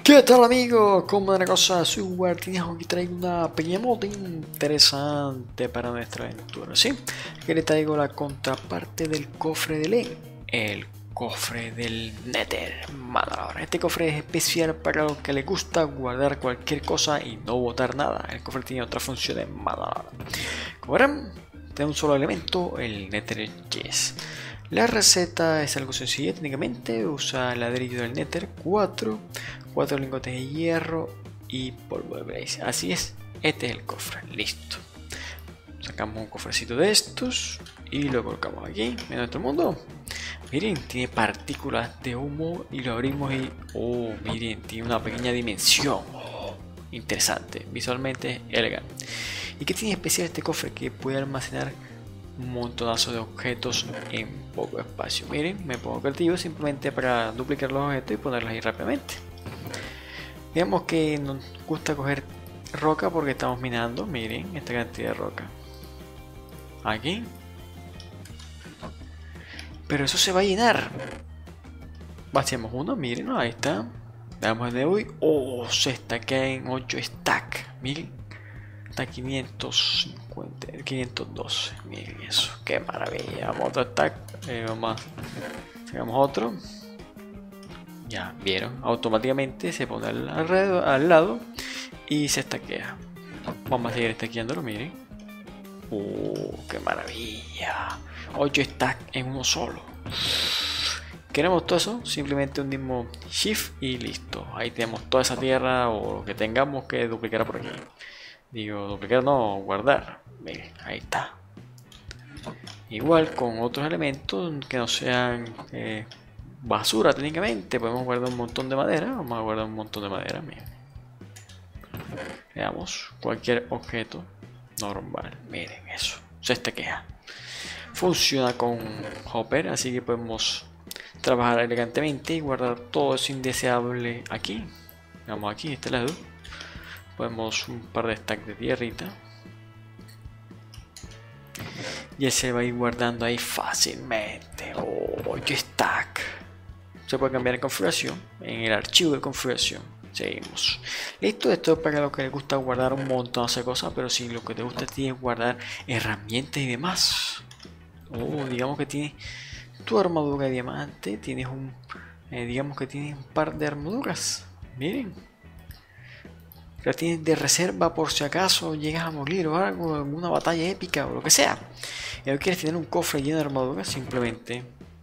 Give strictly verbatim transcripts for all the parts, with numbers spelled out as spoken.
¿Qué tal, amigos? ¿Cómo es la cosa? Soy Guardianejo, aquí traigo una pequeña moto interesante para nuestra aventura, ¿sí? Aquí le traigo la contraparte del cofre de Len, el cofre del Nether. Madre, este cofre es especial para los que les gusta guardar cualquier cosa y no botar nada. El cofre tiene otras funciones, madre. Como verán, tiene un solo elemento, el Nether Chest. La receta es algo sencilla técnicamente, usa ladrillo del Nether, cuatro, cuatro lingotes de hierro y polvo de blaze. Así es, este es el cofre, listo. Sacamos un cofrecito de estos y lo colocamos aquí en nuestro mundo. Miren, tiene partículas de humo y lo abrimos y... oh, miren, tiene una pequeña dimensión. Oh, interesante, visualmente elegante. ¿Y qué tiene especial este cofre? Que puede almacenar un montonazo de objetos en poco espacio. Miren, me pongo creativo simplemente para duplicar los objetos y ponerlos ahí rápidamente. Digamos que nos gusta coger roca porque estamos minando. Miren esta cantidad de roca aquí, pero eso se va a llenar. Vaciamos uno, miren, ahí está. Damos de hoy. Oh, se estaquea en ocho stacks. Miren, está quinientos cincuenta, quinientos doce. Miren eso, qué maravilla. Vamos a otro stack. Eh, vamos a... sacamos otro. Ya vieron, automáticamente se pone al, alrededor, al lado y se estaquea. Vamos a seguir estaqueándolo, miren. Oh, qué maravilla. ocho stacks en uno solo. Queremos todo eso, simplemente hundimos shift y listo. Ahí tenemos toda esa tierra o lo que tengamos que duplicar por aquí. Digo, duplicar no, guardar. Miren, ahí está. Igual con otros elementos que no sean eh, basura técnicamente. Podemos guardar un montón de madera. Vamos a guardar un montón de madera. Miren. Veamos cualquier objeto normal. Miren eso. Se estaquea. Funciona con hopper, así que podemos trabajar elegantemente y guardar todo eso indeseable aquí. Vamos aquí, este lado. Podemos un par de stacks de tierrita. Y se va a ir guardando ahí fácilmente. Oh, stack. Se puede cambiar en configuración. En el archivo de configuración. Seguimos. Listo, esto es para los que les gusta guardar un montón de cosas. Pero si lo que te gusta a ti es guardar herramientas y demás. Oh, digamos que tienes tu armadura de diamante. Tienes un. Eh, digamos que tienes un par de armaduras. Miren. La tienes de reserva por si acaso llegas a morir o algo en una batalla épica o lo que sea. Y hoy quieres tener un cofre lleno de armaduras, simplemente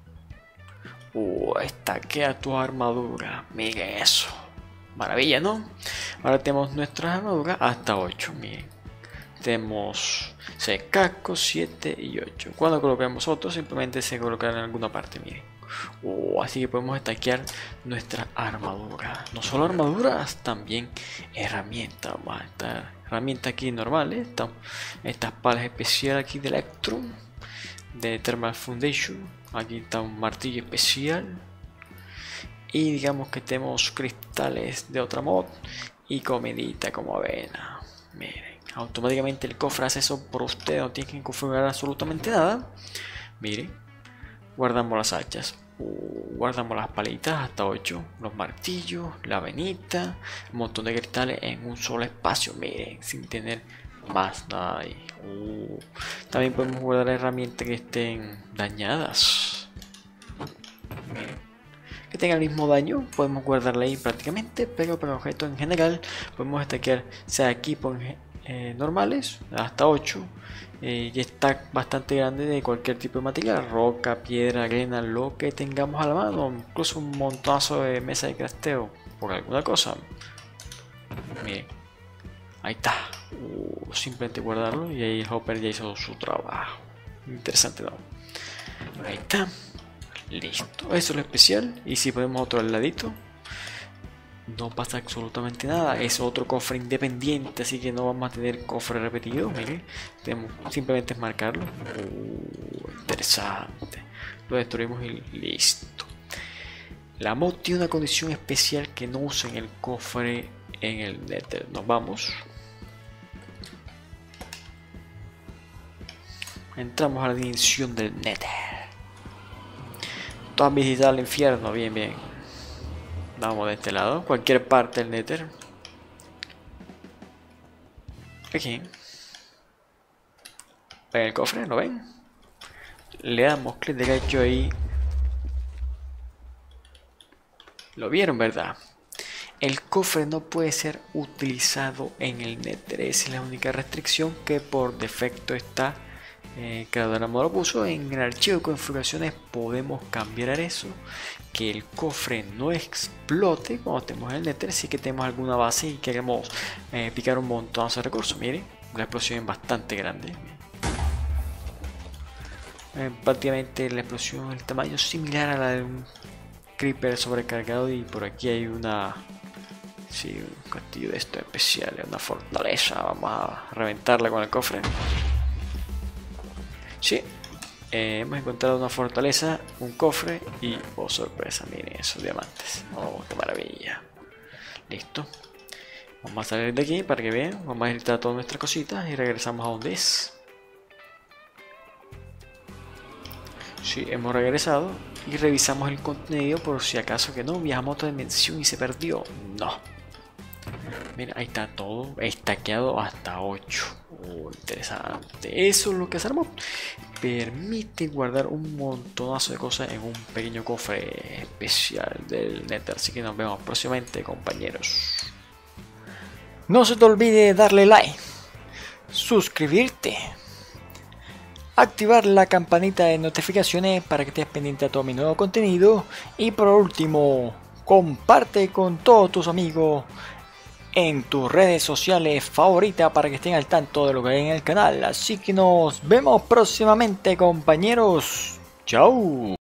uh, estaquea tu armadura. Miren eso, maravilla, ¿no? Ahora tenemos nuestras armaduras hasta ocho. Miren, tenemos seis cascos, siete y ocho. Cuando coloquemos otros, simplemente se colocarán en alguna parte. Miren. Oh, así que podemos estaquear nuestra armadura. No solo armaduras, también herramientas. Vamos a estar herramientas aquí normales. Estas, estas palas especiales aquí de Electrum, de Thermal Foundation. Aquí está un martillo especial. Y digamos que tenemos cristales de otra mod. Y comidita como avena. Miren, automáticamente el cofre hace eso por ustedes. No tienen que configurar absolutamente nada. Miren. Guardamos las hachas, uh, guardamos las palitas hasta ocho, los martillos, la venita, un montón de cristales en un solo espacio, miren, sin tener más nada ahí. Uh, también podemos guardar herramientas que estén dañadas, miren, que tengan el mismo daño, podemos guardarla ahí prácticamente, pero para objetos en general podemos estaquear sea equipos eh, normales hasta ocho. Eh, y está bastante grande de cualquier tipo de material, roca, piedra, arena, lo que tengamos a la mano, incluso un montazo de mesa de crafteo por alguna cosa. Miren, ahí está. Uh, simplemente guardarlo y ahí el hopper ya hizo su trabajo. Interesante, ¿no? Ahí está. Listo, eso es lo especial. Y si ponemos otro al ladito, no pasa absolutamente nada. Es otro cofre independiente, así que no vamos a tener cofre repetido. Miren, tenemos, simplemente es marcarlo. Uh, interesante. Lo destruimos y listo. La mod tiene una condición especial que no usa en el cofre en el Nether. Nos vamos. Entramos a la dimensión del Nether. Tú has visitado el infierno, bien, bien. Vamos de este lado, cualquier parte del Nether. Aquí. ¿Ven el cofre? ¿Lo ven? Le damos clic derecho ahí. Lo vieron, ¿verdad? El cofre no puede ser utilizado en el Nether. Esa es la única restricción que por defecto está. Eh, Creadora Modo lo puso. En el archivo de configuraciones podemos cambiar eso. Que el cofre no explote cuando estemos en el Nether. Si que tenemos alguna base y queremos eh, picar un montón de recursos. Miren, la explosión es bastante grande. Eh, prácticamente la explosión, el tamaño similar a la de un creeper sobrecargado. Y por aquí hay una, sí, un castillo de estos especiales, una fortaleza. Vamos a reventarla con el cofre. Sí, eh, hemos encontrado una fortaleza, un cofre y, oh sorpresa, miren esos diamantes. Oh, qué maravilla. Listo. Vamos a salir de aquí para que vean. Vamos a editar todas nuestras cositas y regresamos a donde es. Sí, hemos regresado y revisamos el contenido por si acaso que no, viajamos a otra dimensión y se perdió. No. Mira, ahí está todo estaqueado hasta ocho. Oh, interesante. Eso es lo que se armó. Permite guardar un montonazo de cosas en un pequeño cofre especial del Nether. Así que nos vemos próximamente, compañeros. No se te olvide darle like, suscribirte, activar la campanita de notificaciones para que estés pendiente a todo mi nuevo contenido. Y por último, comparte con todos tus amigos en tus redes sociales favoritas para que estén al tanto de lo que hay en el canal. Así que nos vemos próximamente, compañeros. Chao.